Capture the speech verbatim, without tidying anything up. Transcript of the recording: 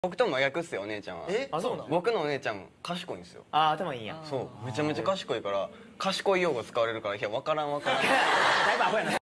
僕と真逆っすよ、お姉ちゃんは。 え、あ、そうなの？ 僕のお姉ちゃん賢いんですよ。 あ、頭いいんや。 そう、めちゃめちゃ賢いから、賢い用語使われるから、いや、わからんわからん。 だいぶアホやな。